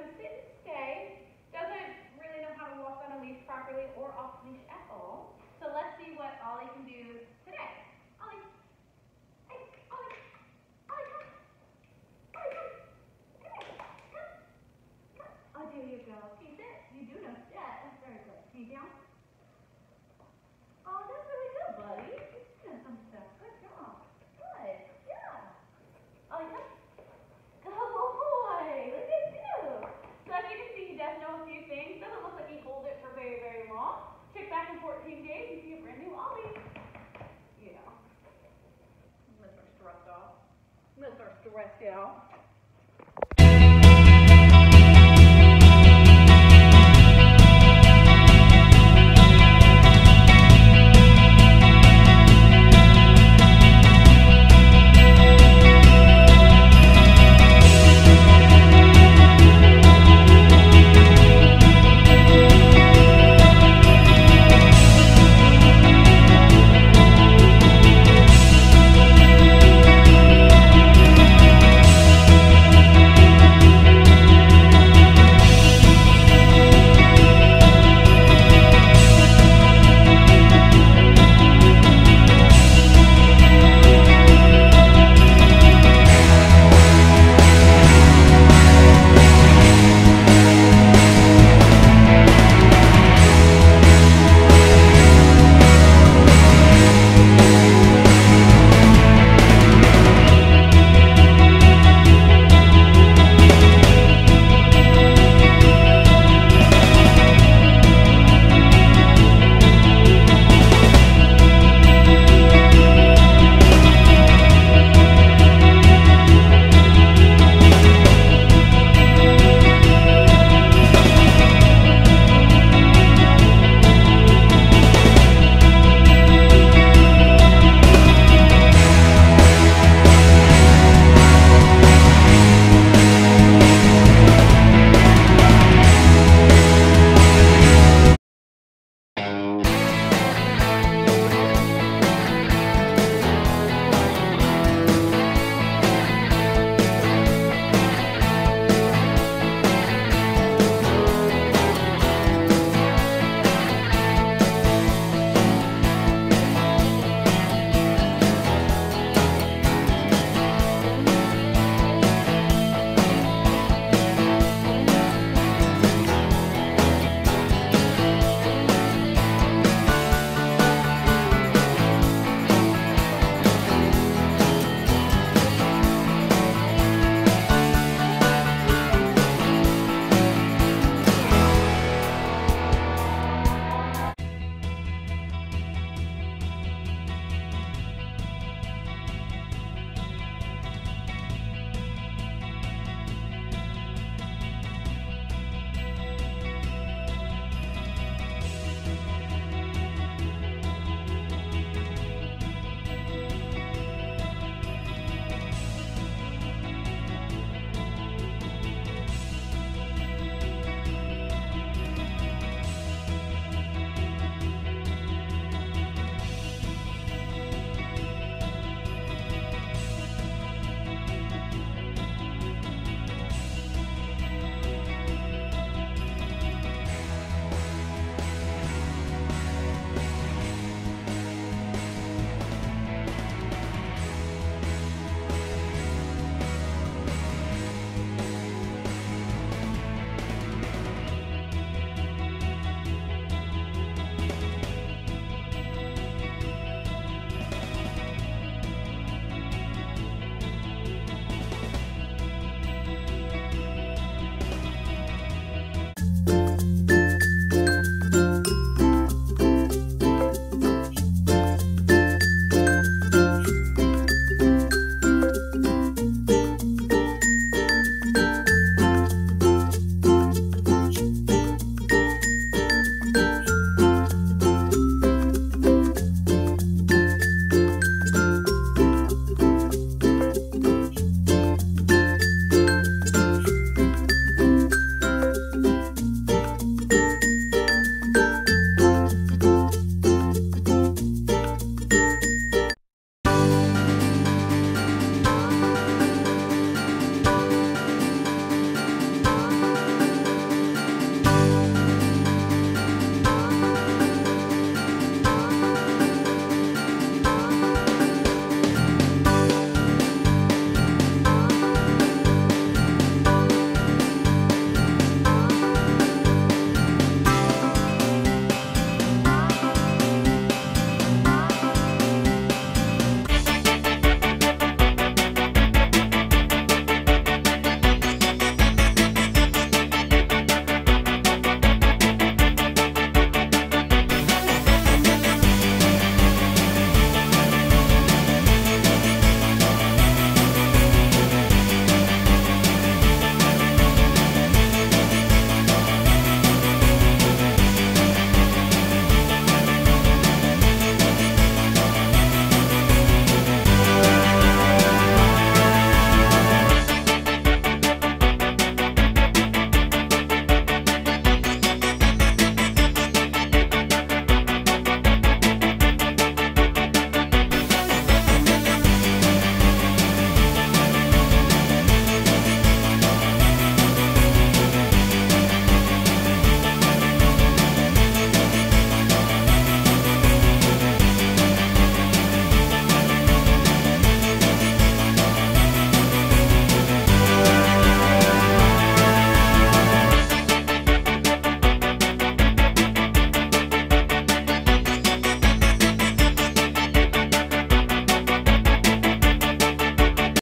to sit and stay. Doesn't really know how to walk on a leash properly or off leash at all. So let's see what Ollie can do today. Ollie, hey, Ollie, Ollie, come, Ollie, come, come here, come, come. Oh, there you go. Can you sit? You do know. Yeah, that's very good. Can you down? Oh, that's really good, buddy. You're doing some stuff. Good job. Good. Yeah. Ollie, come. Good boy. Look at you. So as you can see, he does know a few things. Doesn't look like he holds it for very, very long. Check back in 14 days, you see a brand new Ollie. Yeah. I'm gonna start stressed out. I'm gonna start stressed out.